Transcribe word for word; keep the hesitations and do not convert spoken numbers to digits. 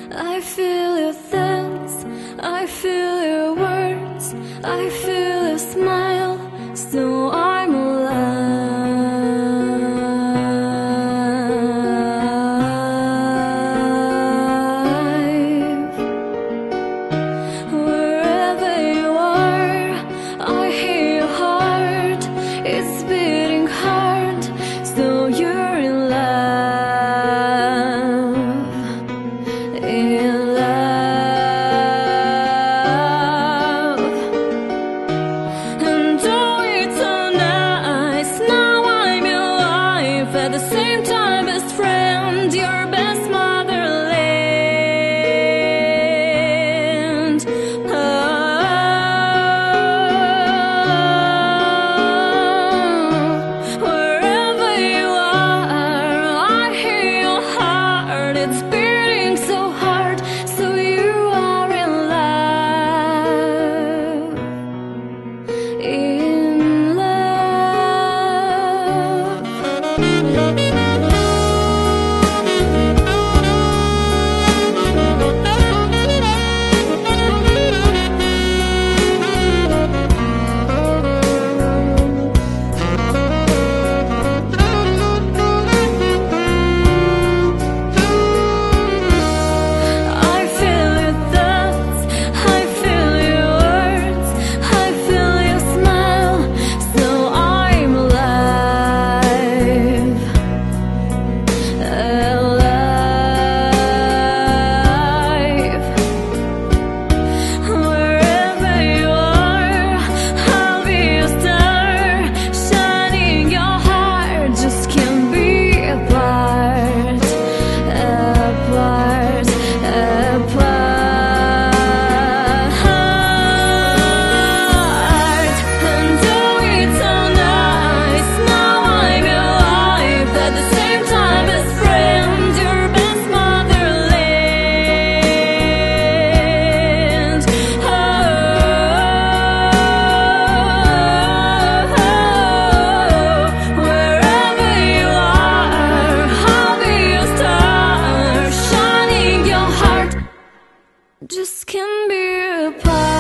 I feel your thoughts, I feel your words, I feel your smile, so I'm alive. Wherever you are, I hear your heart, it's beating hard, so you're in love. In love, and though it's so nice, now I'm your life, at the same time best friend, your best motherland. Oh, wherever you are, I hear your heart, it's beating so hard, so you are in love, in love. I feel your thoughts, I feel your words, I feel your smile, so I'm alive, alive. Wherever you are, I'll be a star, shining your heart, just can't be apart, apart, apart. And though it's so nice, now I'm your life, at the same time best friend, your best motherland. Oh, wherever you are, I'll be your star, shining your heart, just can't be apart.